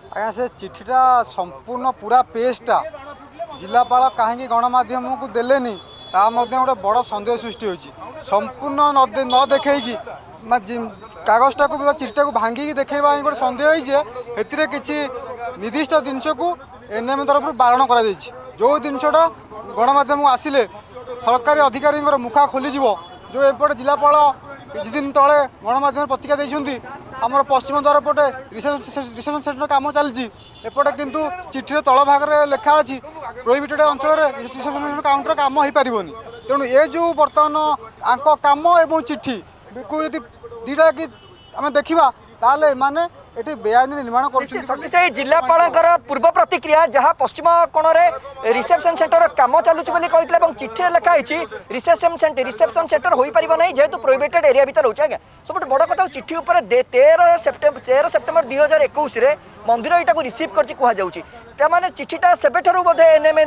आज्ञा से चिठीटा संपूर्ण पूरा पेजटा जिलापाल कहीं गणमाध्यम को देलेनी ता गोटे बड़ सन्देह सृष्टि होती संपूर्ण न देखी कागजटा को चिठीटा को भांगिकी देखा गोटे सन्देह होती किसी निर्दिष्ट जिनस को एनएम तरफ बारण कर जो जिनसटा गणमाध्यम आसिले सरकारी अधिकारी मुखा खोलीज जो एपटे जिलापाल किसी दिन तले गणमाध्यम प्रतिक्रिया देती आमर पश्चिम द्वार पटे रिसेप्शन सेंटर काम चलती एपटे किंतु चिठी तल भाग लेखा अच्छी प्रोहिबिटेड अंचल रिसेप्शन काउंटर काम हो पारनि तेणु ये जो बर्तमान आंक काम और चिठी को यदि दीटा कि आम देखा ताले माने एटी बेआईन निर्माण कर जिलापाल पूर्व प्रतिक्रिया जहाँ पश्चिम कोण में रिसेप्शन सेंटर काम चलुची चिठी लिखाई रिसेप्शन सेंटर हो पार ना जेहेतु प्रोहिबिटेड एरिया भर रोचे आज्ञा सब बड़ कथा चिठी उपर 13 सेप्टेम्बर 2021 मंदिर यहाँ को रिसीव कर कहने चिठीटा से बोधे एनएमए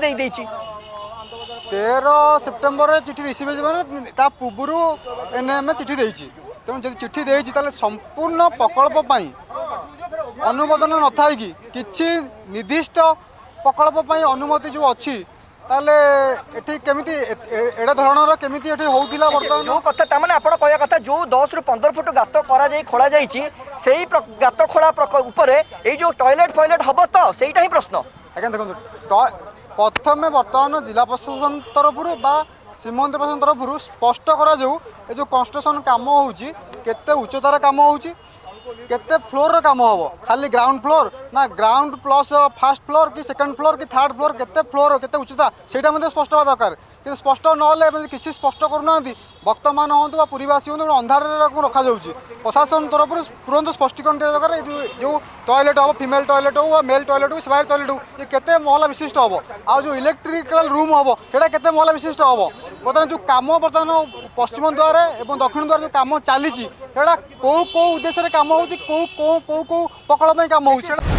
13 सेप्टेम्बर चिठी रिसीव हो पूर्व एनएमए चिठी देती तेणु जब चिठी देती संपूर्ण प्रकल्प अनुमोदन न था कि निर्दिष्ट प्रकल्प अनुमति जो अच्छी केमी एड़ा धरण केमी होता बर्तमान कथा मैंने आप कथा जो 10 ରୁ 15 फुट गात खोल गात खोला ये जो टॉयलेट हम तो सहीटा ही प्रश्न आज्ञा देखो प्रथम बर्तमान जिला प्रशासन तरफ श्रीमंदिर प्रशासन तरफ स्पष्ट करा जो कंस्ट्रक्शन काम होते उच्चतार काम केते फ्लोर काम हम खाली ग्राउंड फ्लोर ना ग्राउंड प्लस फास्ट फ्लोर कि सेकंड फ्लोर कि थर्ड फ्लोर केते फ्लोर केते उच्चता सेटा स्पष्ट हवा दरकार कि स्पष्ट ना किसी स्पष्ट करूना भक्त मान हूँ पुरीवासी हूँ अंधार रखा प्रशासन तरफ तुरंत स्पष्टीकरण दिया दरकार जो टॉयलेट हम फीमेल टॉयलेट हो मेल टॉयलेट हो सेवायर टॉयलेट हो ये केते महला विशिष्ट हम आ जो इलेक्ट्रिकल रूम हम सेटा केते महला विशिष्ट हम बर्तमान जो कम बर्तमान पश्चिम द्वार और दक्षिण द्वार जो कम चली कौ उद्देश्य काम हो प्रकल्प काम हो